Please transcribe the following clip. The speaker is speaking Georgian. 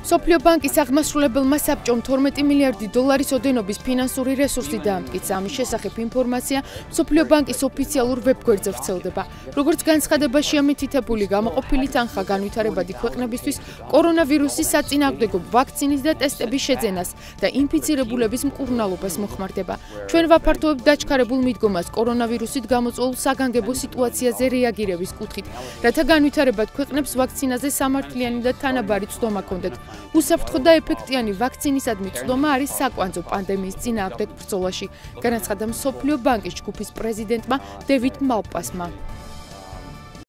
მსოფლიო ბანკის აღმასრულებელმა საბჭომ 12 მილიარდი დოლარის ოდენობის ფინანსური რესურსი დაამტკიცა. ამის შესახებ ინფორმაცია მსოფლიო ბანკის ოფიციალურ ვებ-გვერდზე ვრცელდება. როგორც განცხადებაშია მითითებული, გამოყოფილი თანხა განვითარებადი ქვეყნებისთვის კორონავირუსის საწინააღმდეგო ვაქცინის და ტესტების შეძენას და ინფიცირებულების მკურნალობას მოხმარდება. ჩვენ ვაფართოვებთ დაჩქარებულ მიდგომას კორონავირუსით გამოწვეულ საგანგებო სიტუაციაზე რეაგირების კუთხით, რათა განვითარებად ქვეყნებს ვაქცინაზე სამართლიანი და თანაბარი ცდომა ჰქონდეთ. უსაფრთხო და ეფექტიანი ვაქცინისადმი ცდომა არის საკვანძო პანდემიის წინააღმდეგ ბრძოლაში, განაცხადა მსოფლიო ბანკის ჯგუფის პრეზიდენტმა დევიდ მალპასმა.